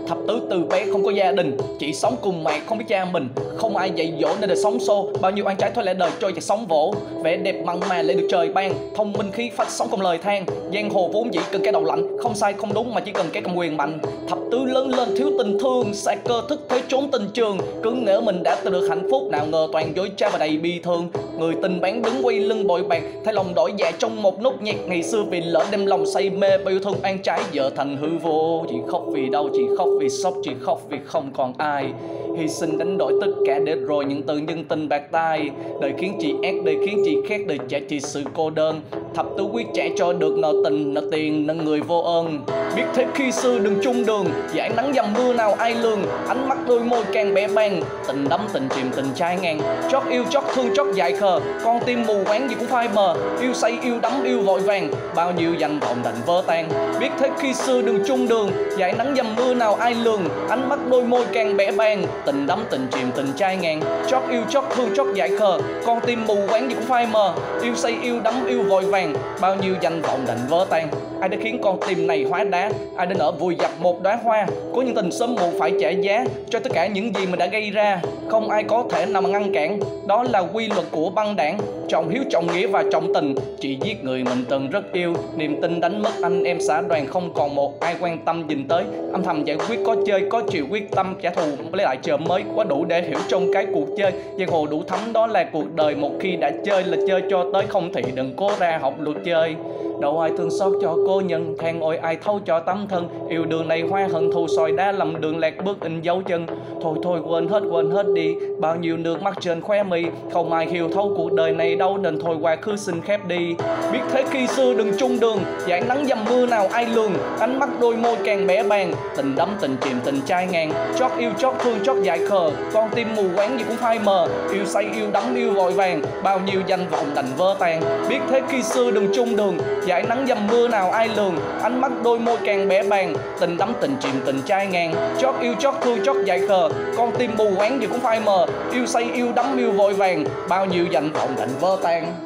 Thập tứ từ bé không có gia đình, chỉ sống cùng mẹ không biết cha mình. Không ai dạy dỗ nên đời sống xô, bao nhiêu oan trái thôi lẽ đời trôi và sóng vỗ. Vẻ đẹp mặn mà lại được trời ban, thông minh khí phách sống không lời than. Giang hồ vốn dĩ cần cái đầu lạnh, không sai không đúng mà chỉ cần cái cầm quyền mạnh. Thập tứ lớn lên thiếu tình thương, sẽ cơ thức thế trốn tình trường. Cứ ngỡ mình đã từng được hạnh phúc, nào ngờ toàn dối trá và đầy bi thương. Người tình bán đứng quay lưng bội bạc, thay lòng đổi dạ trong một nốt nhạc. Ngày xưa vì lỡ đem lòng say mê, bao yêu thương oan trái giờ thành hư vô. Chị khóc vì đau, chị khóc vì sốc, chị khóc vì không còn ai. Hy sinh đánh đổi tất cả để rồi những từ nhân tình bạc tay. Đời khiến chị ác, đời khiến chị khét, đời trả chị sự cô đơn. Thập tứ quyết trả cho được nợ tình, nợ tiền, nợ người vô ơn. Biết thế khi xưa đừng chung đường, dải nắng dầm mưa nào ai lường. Ánh mắt đôi môi càng bẽ bàng, tình đắm tình chìm tình trái ngang. Chót yêu chót thương chót dại khờ, con tim mù quáng gì cũng phai mờ. Yêu say yêu đắm yêu vội vàng, bao nhiêu danh vọng đành vỡ tan. Biết thế khi xưa đừng chung đường, dải nắng dầm mưa nào ai lường. Ánh mắt đôi môi càng bẽ bàng, tình đắm tình chìm tình trái ngang. Chót yêu chót thương chót dại khờ, con tim mù quáng gì cũng phai mờ. Yêu say yêu đắm yêu vội vàng, bao nhiêu danh vọng đành vỡ tan. Ai đã khiến con tim này hóa đá, ai đã nở vùi dập một đóa hoa. Có những tình sớm muộn phải trả giá cho tất cả những gì mình đã gây ra. Không ai có thể nào mà ngăn cản, đó là quy luật của băng đảng. Trọng hiếu trọng nghĩa và trọng tình, chị giết người mình từng rất yêu. Niềm tin đánh mất anh em xã đoàn, không còn một ai quan tâm nhìn tới. Âm thầm giải quyết có chơi có chịu, quyết tâm trả thù lấy lại chợ mới. Quá đủ để hiểu trong cái cuộc chơi, giang hồ đủ thấm đó là cuộc đời. Một khi đã chơi là chơi cho tới, không thì đừng cố ra học luật chơi. Đâu ai thương xót cho cô nhân, than ôi ai thấu cho tấm thân. Yêu đường này hoa hận thù soi đá, lầm đường lạc bước in dấu chân. Thôi thôi quên hết đi, bao nhiêu nước mắt trên khóe mi. Không ai hiểu thấu cuộc đời này đâu, nên thôi quá khứ xin khép đi. Biết thế khi xưa đừng chung đường, dải nắng dầm mưa nào ai lường. Ánh mắt đôi môi càng bẽ bàng, tình đắm tình chìm tình trái ngang. Chót yêu chót thương chót dại khờ, con tim mù quáng gì cũng phai mờ. Yêu say yêu đắm yêu vội vàng, bao nhiêu danh vọng đành vỡ tan. Biết thế khi xưa đừng chung đường, dải nắng dầm mưa nào ai lường. Ánh mắt đôi môi càng bẽ bàng, tình đắm tình chìm tình trái ngang. Chót yêu chót thương chót dại khờ, con tim mù quáng gì cũng phai mờ. Yêu say yêu đắm yêu vội vàng, bao nhiêu danh vọng đành vỡ tan.